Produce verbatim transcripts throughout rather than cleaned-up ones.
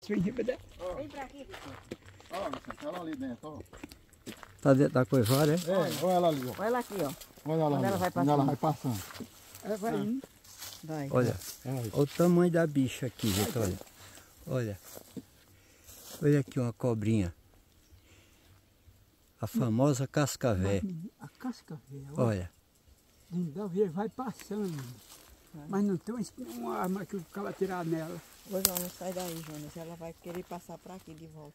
passou em riba dela. Vem pra aqui, Vicente. Ó, Vicente, olha ali dentro, ó. Tá dentro da coivara, é? É, olha ela ali, ó. Olha ela aqui, ó. Olha ela Quando ali. ela vai Quando ela passando. vai passando. Ela vai indo. Vai. Olha, Ai. olha o tamanho da bicha aqui, gente, olha. Olha. Olha aqui uma cobrinha. A famosa cascavé. A casca velha, Olha. Ainda vê, vai passando. Mas não tem uma, uma arma que o cara tirar nela. Ô, Jonas, sai daí, Jonas. Ela vai querer passar pra aqui de volta.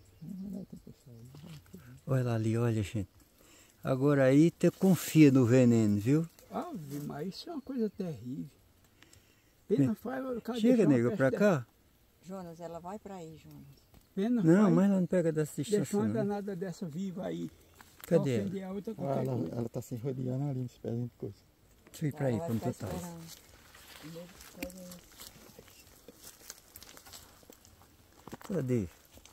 Olha lá ali, olha, gente. Agora aí você confia no veneno, viu? Ave, mas isso é uma coisa terrível. Pena faz o cara Chega, deixar uma nego, peste pra dessa. cá. Jonas, ela vai pra aí, Jonas. Pena Não, faz mas ela não pega dessa deixar distância, uma não. danada dessa viva aí. Cadê ela? Ofender a outra Ah, qualquer ela, coisa. ela tá se rodeando ali nesse pezinho de coisa. Deixa eu ir pra aí, Ela vai quando tu ficar tá. esperando. Primeiro fazer isso. Cadê?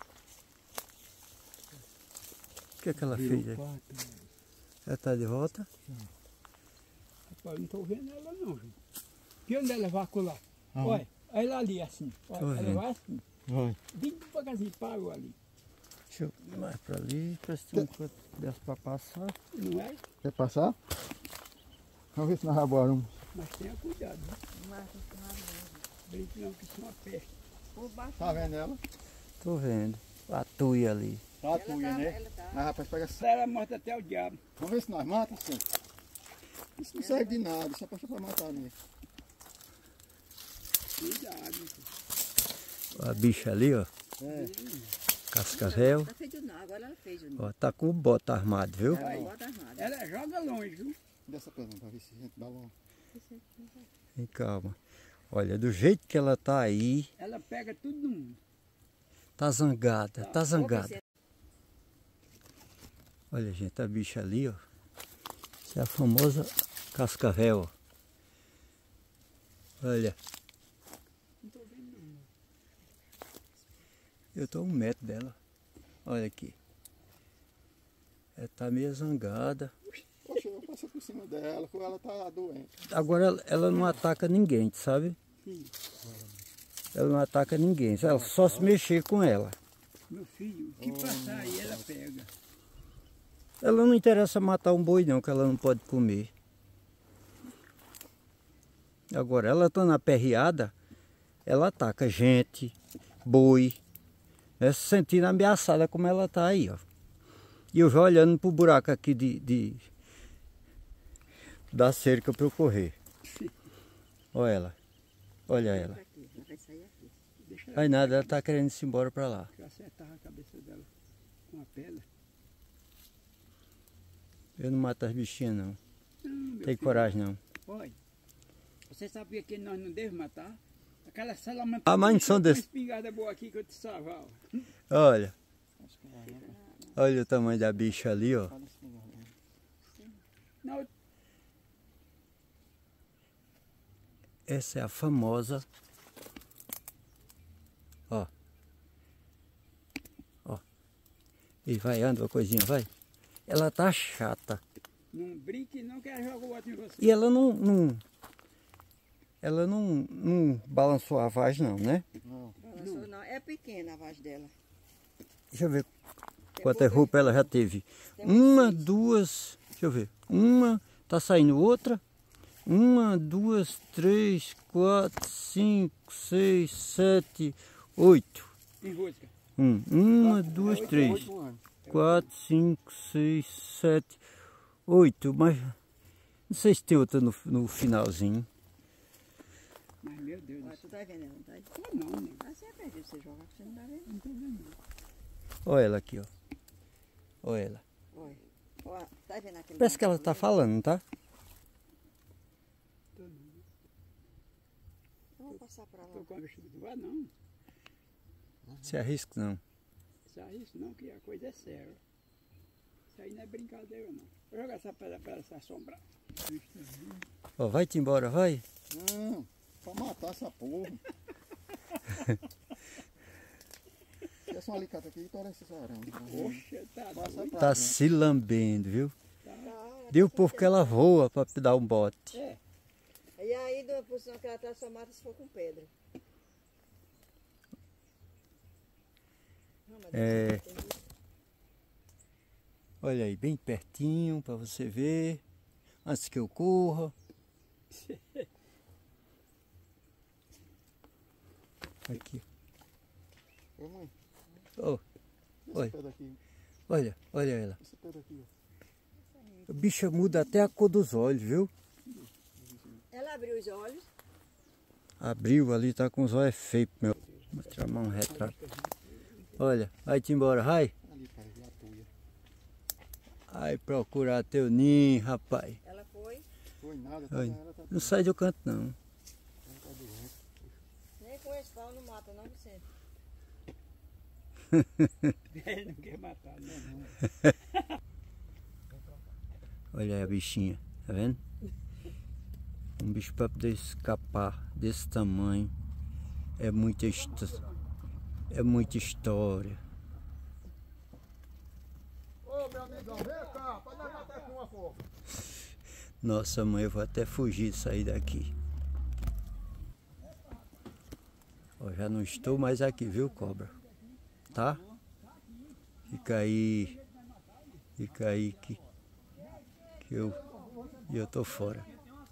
O que é que ela fez aí? Quatro. Ela tá de volta? Rapaz, não tô vendo ela não, João. E onde ela vai colar? Ah. Olha, olha ela ali assim. Olha, Tô ela vendo. vai assim. Vai. Bem devagarzinho, parou ali. Deixa eu ir mais pra ali, pra se tem um canto dessa pra passar. Não é? Quer passar? Vamos ver se nós raboramos. Mas tenha cuidado, né? Não acha que nada mesmo. Brinque não, que isso é uma peste. Por baixo. Tá vendo ela? Tô vendo. A tuia ali. Tá Ela a tuia, tá- né? ela tá- Mas rapaz, pega essa. Ela morta até o diabo. Vamos ver se nós mata, sim. Isso não serve de nada, isso é pra, pra matar mesmo. Cuidado. A bicha ali, ó. É. Cascavel. Ela fez de novo, agora ela fez de novo. Ó, tá com o bota armado, viu? Ela Aí. não bota armada. Ela joga longe, viu? Dessa pedra pra ver se a gente dá uma. Vem, calma. Olha, do jeito que ela tá aí, Ela pega tudo no mundo. tá zangada, tá Ô, zangada. Vicente, Olha, gente, a bicha ali, ó. Essa é a famosa cascavel, ó. Olha. Não tô vendo não. Eu tô a um metro dela. Olha aqui. Ela tá meio zangada. Poxa, eu passo por cima dela, porque ela tá doente. Agora ela, ela não ataca ninguém, sabe? Sim. Ela não ataca ninguém. Ela só se mexer com ela. Meu filho, o que passar aí ela pega. Ela não interessa matar um boi não, que ela não pode comer. Agora, ela tá na perreada, ela ataca gente, boi, né, se sentindo ameaçada como ela tá aí, ó. E eu já olhando pro buraco aqui de, de da cerca para eu correr. Olha ela, olha ela. pra aqui, ela vai sair aqui. Deixa ela Aí nada, ela tá querendo ir embora para lá. eu acertar a cabeça dela com a pedra. Eu não mato as bichinhas não, Não, meu tem filho. coragem não. Olha, você sabia que nós não devemos matar? Aquela salamandra. Ah, mas não são uma desse- espingarda boa aqui que eu te salvar. ó. Olha, olha o tamanho da bicha ali, ó. Não, Essa é a famosa, ó, ó, e vai, anda uma coisinha, vai. Ela tá chata não brinque não que ela joga o outro em você. e ela não, não ela não, não balançou a vagem não, né? Não. Balançou não, é pequena a voz dela. Deixa eu ver Tem quantas pouca- roupas ela já teve. Tem Uma, seis. duas, deixa eu ver, uma, tá saindo outra. Uma, duas, três, quatro, cinco, seis, sete, oito. Em rosca. Um, uma, É duas, oito, três, Oito anos. quatro, cinco, seis, sete, oito. Mas não sei se tem outra no, no finalzinho. Mas meu Deus do Olha, céu. tu tá vendo ela, não tá? Tô não, né? Ah, você é perdido, você joga, você não tá vendo. Não tô vendo não. Olha ela aqui, ó. Olha ela. Olha, olha, tá vendo aquele... Parece que ela tá falando, não tá? Tô não. Eu vou passar pra lá. Tô com a vestida do ar não. Se arrisca não. Sai isso não, que a coisa é séria. Isso aí não é brincadeira não. Vou jogar essa pedra para ela se assombrar. Ó, vai-te embora, vai. Não, pra matar essa porra. Essa uma alicate aqui e torce esse arame. Poxa, tá Passa doido. pra Tá frente. se lambendo, viu? Tá, Deu porque ela voa pra dar um bote. É, e aí, da posição que ela tá, só mata se for com pedra. mas É. tem que- Olha aí, bem pertinho para você ver. Antes que eu corra. Aqui. Ô mãe, Oh, esse Oi. pé daqui, olha, olha ela. esse pé daqui, ó. A bicha muda até a cor dos olhos, viu? Ela abriu os olhos. Abriu ali, tá com os olhos feios, meu. Vou mostrar mais um retrato. Olha, vai-te embora, vai. Ali, pai, lá a tuia. Vai procurar teu ninho, rapaz. Ela foi. Foi nada, tá, Olha, ela tá, não sai do canto, não. ela tá doente. Nem com esse pau não mata, não, Vicente. Ele não quer matar, não. Olha aí a bichinha, tá vendo? Um bicho para poder escapar desse tamanho é muita, histó- é muita história. Ô, meu amigão, vem cá, pode nós matar com uma fogo. Nossa mãe, eu vou até fugir de sair daqui. Ó, já não estou mais aqui, viu, cobra? Tá? Fica aí. Fica aí que, que eu, eu tô fora.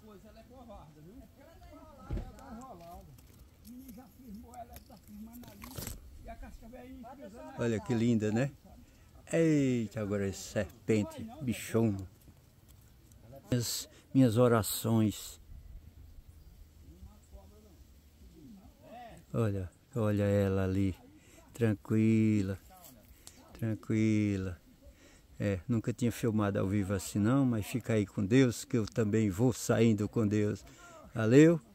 Olha que linda, né? Eita, agora é serpente, bichona. Minhas, minhas orações. Olha, olha ela ali, tranquila, tranquila. É, nunca tinha filmado ao vivo assim não, mas fica aí com Deus, que eu também vou saindo com Deus. Valeu?